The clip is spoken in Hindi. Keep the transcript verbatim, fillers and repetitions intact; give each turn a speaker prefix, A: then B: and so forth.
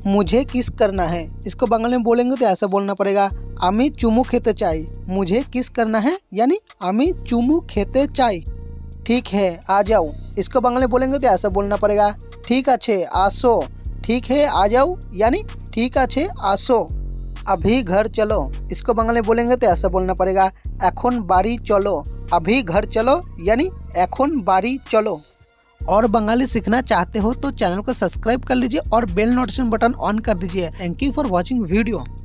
A: मुझे किस करना है, इसको बंगाली में बोलेंगे तो ऐसा बोलना पड़ेगा आमी चुमू खेते चाई। मुझे किस करना है यानी आमी चुमू खेते चाई। ठीक है आ जाओ, इसको बंगाली में बोलेंगे तो ऐसा बोलना पड़ेगा ठीक आछे आसो। ठीक है आ जाओ यानी ठीक आछे आसो। अभी घर चलो, इसको बंगाली में बोलेंगे तो ऐसा बोलना पड़ेगा एखोन बाड़ी चलो। अभी घर चलो यानी एखोन बाड़ी चलो। और बंगाली सीखना चाहते हो तो चैनल को सब्सक्राइब कर लीजिए और बेल नोटिफिकेशन बटन ऑन कर दीजिए। Thank you for watching video.